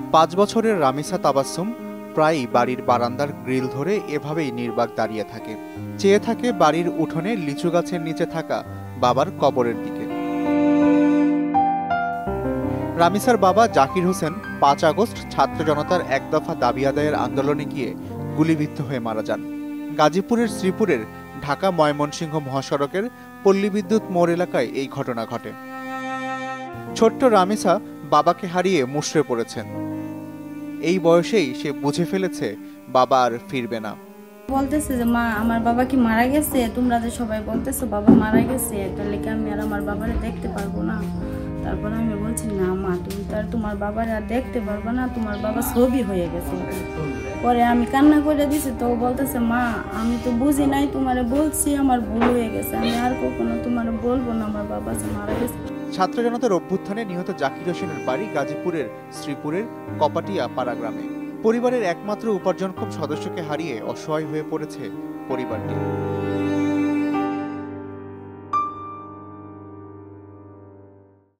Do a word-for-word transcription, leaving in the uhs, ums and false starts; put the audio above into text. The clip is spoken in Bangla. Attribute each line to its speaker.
Speaker 1: পাঁচ বছরের রামিসা তাবাসসুম প্রায়ই বাড়ির বারান্দার গ্রিল ধরে এভাবেই নির্বাক দাঁড়িয়ে থাকে, চেয়ে থাকে বাড়ির উঠোনে লিচু গাছের নিচে থাকা বাবার কবরের দিকে। রামিসার বাবা জাকির হোসেন পাঁচ আগস্ট ছাত্র জনতার এক দফা দাবি আদায়ের আন্দোলনে গিয়ে গুলিবিদ্ধ হয়ে মারা যান। গাজীপুরের শ্রীপুরের ঢাকা ময়মনসিংহ মহাসড়কের পল্লী বিদ্যুৎ মোড় এলাকায় এই ঘটনা ঘটে। ছোট্ট রামিসা বাবাকে হারিয়ে মুষড়ে পড়েছেন। এই বয়সেই সে বুঝে ফেলেছে বাবা আর ফিরবে না।
Speaker 2: বলতেছে যে মা আমার বাবা কি মারা গেছে, তোমরা যে সবাই বলতেছো বাবা মারা গেছে, তাহলে কি আমি আর আমার বাবারে দেখতে পারবো না? তারপর আমি বলছি না মা, তুমি তো আর তোমার বাবারে আর দেখতে পারবো না, তোমার বাবা ছবি হয়ে গেছে। পরে আমি কান্না করে দিছি, তো বলতেছে মা আমি তো বুঝি নাই, তোমারে বলছি আমার ভুল হয়ে গেছে, আমি আর কখনো তোমারে বলবো না আমার বাবা যে মারা গেছে।
Speaker 1: ছাত্র জনতার অভ্যুত্থানে নিহত জাকির হোসেনের বাড়ি গাজীপুরের শ্রীপুরের কপাটিয়া পাড়া গ্রামে। পরিবারের একমাত্র উপার্জনক্ষম সদস্যকে হারিয়ে অসহায় হয়ে পড়েছে পরিবারটি।